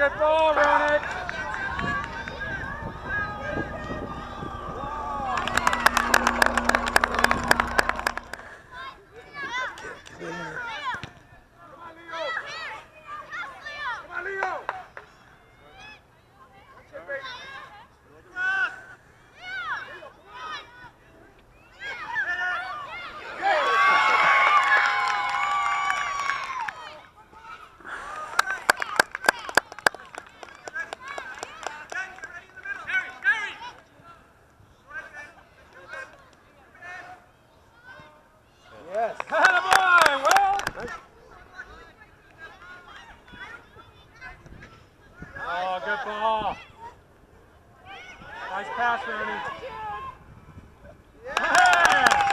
good ball, run it. Yes. Attaboy, Will. Oh, good ball. Nice pass, Rooney. Yeah.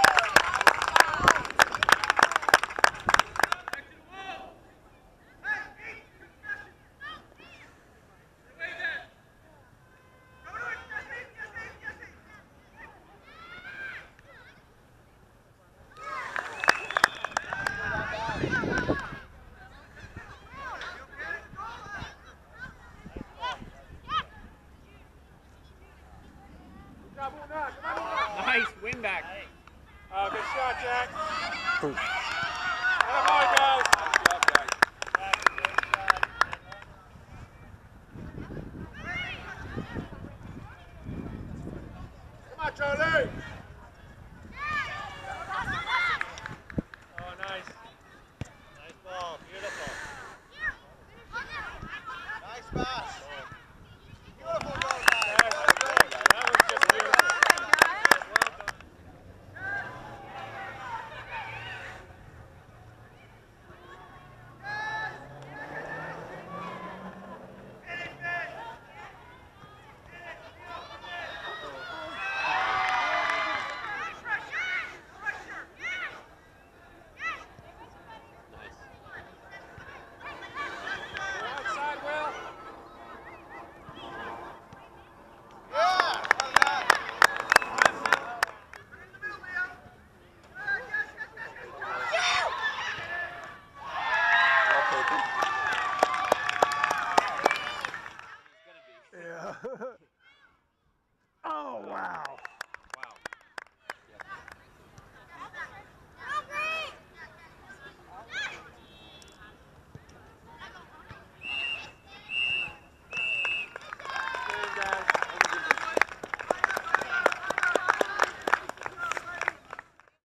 Nice, win back. Oh, good shot, Jack. Attaboy, guys. Come on, Charlie. Oh, nice. Nice ball. Beautiful. Nice pass. Beautiful goal, guys. That was just beautiful. Outside, Will. Yeah. Oh, wow.